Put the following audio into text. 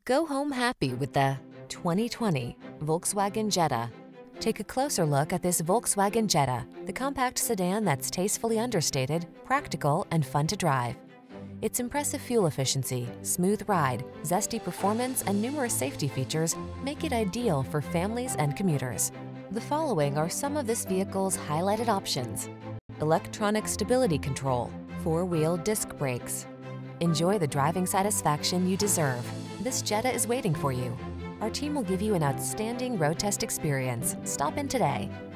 Go home happy with the 2020 Volkswagen Jetta. Take a closer look at this Volkswagen Jetta, the compact sedan that's tastefully understated, practical, and fun to drive. Its impressive fuel efficiency, smooth ride, zesty performance, and numerous safety features make it ideal for families and commuters. The following are some of this vehicle's highlighted options: electronic stability control, four-wheel disc brakes. Enjoy the driving satisfaction you deserve. This Jetta is waiting for you. Our team will give you an outstanding road test experience. Stop in today.